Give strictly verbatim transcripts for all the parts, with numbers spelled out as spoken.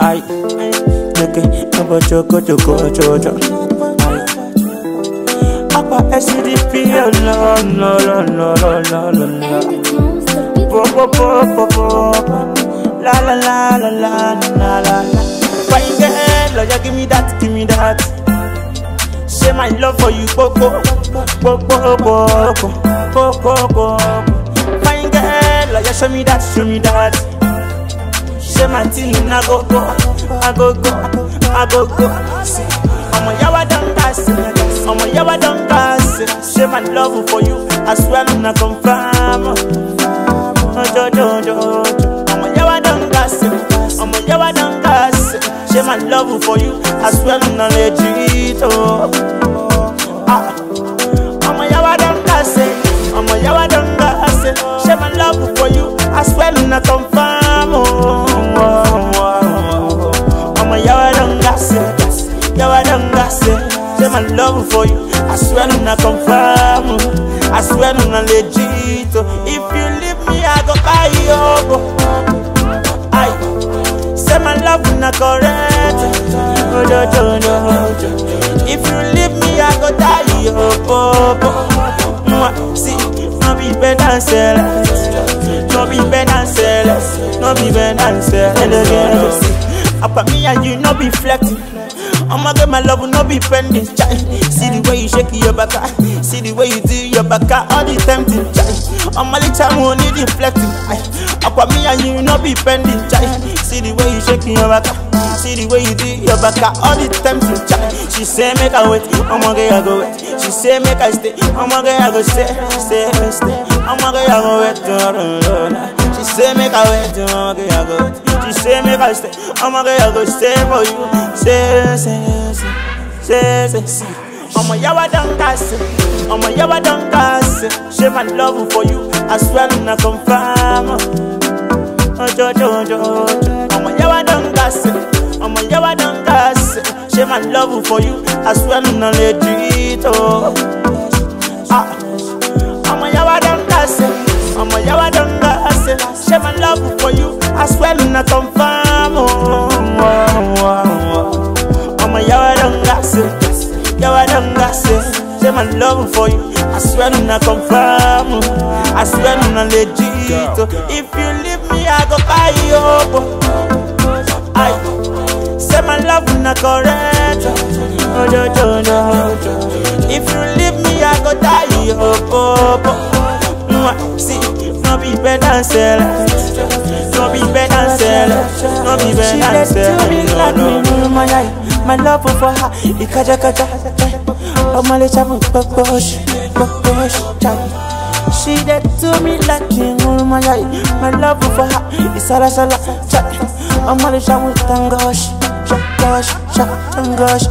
Ay, okay, abo choco choco choco. Apa S D P, no no no no no no no. Po po po po po. La la la la la la la. Fine girl, you give me that, give me that. Say my love for you, po po po po po po po po. Fine girl, you show me that, show me that. Say my thing, I go go, I go go, I go go. See, I'm a yawa don't pass, I'm a yawa don't pass. Say my love for you, I swear I'm not confirm. Oh jo jo jo, I'm a yawa don't pass, I'm a yawa don't pass. Say my love for you, I swear I'm not legit. Oh, ah, I'm a yawa don't pass, I'm a yawa don't pass. Say my love for you, I swear I'm not confirm. Oh. I'm a yawa don't gas it, yawa don't gas it. Say my love for you, I swear I'm not confirm. I swear I'm not legit. If you leave me, I go buy you. I say my love not correct. Oh, no, no, no. If you leave me, I go die. Oh, see, no be better and sell it. No be better and sell it. No be better and sell it. About me and you, no be flexing. I'ma get my love, no be pending, child. See the way you shake your back, see the way you do your back, all the tempting, child. I'ma let you money deflecting. About me and you, no be pending, child. See the way you shake your back, see the way you do your back, all the tempting, child. She say make I wait, I'ma get I go wait. She say make I stay, I'ma get I go stay, stay, stay. I'ma get I go wait. She say make I wait, I'ma get I go wait. She say make I stay, I'ma get I go stay for you. Say, say, say, say, say. I'm a yawa don't gas it, I'm a yawa don't gas it. Share my love for you, I swear I'm not confirm. Oh, jo, jo, jo, jo. I'm a yawa don't gas it, I'm a yawa don't gas it. Share my love for you, I swear I'm not legit. Oh, ah, I'm a yawa don't gas it, I'm a yawa don't gas it. Share my love for you, I swear I'm not confirm. Oh, oh, oh. I'm a yawa don't gas it, yawa don't gas it. Say my love for you, I swear I'm not confirm. I swear I'm not legit. If you leave me, I go buy you. I say my love not correct. Oh, no, no, no. If you leave me, I go die. Oh, see, no be better and sell it. No be better and sell it. No be better and sell it. No, no. My love for her, ikaja kaja. Oh my little push, push, she did to me like me. Oh my my love for her is sala sala. Oh my little tangosh, tangosh, tangosh.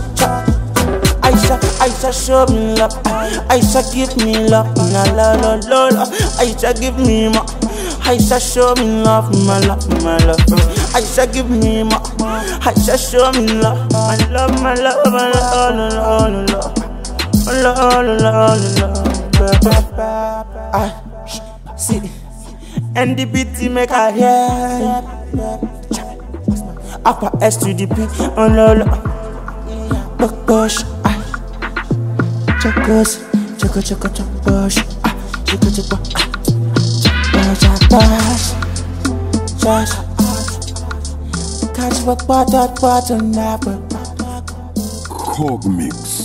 Aisha, Aisha show me love. Aisha give me love. La la la la. Aisha give me more. Aisha show me love, my love, my love. Aisha give me more. Aisha show me love, my love, my love, my love, my love, my love. I see, and the beat make I hear. Upper S to the P, oh no no. Push, I. Chocos, choco choco choco push, I. Choco choco, I. Push, push, catch what what what what on that. Cog Mix.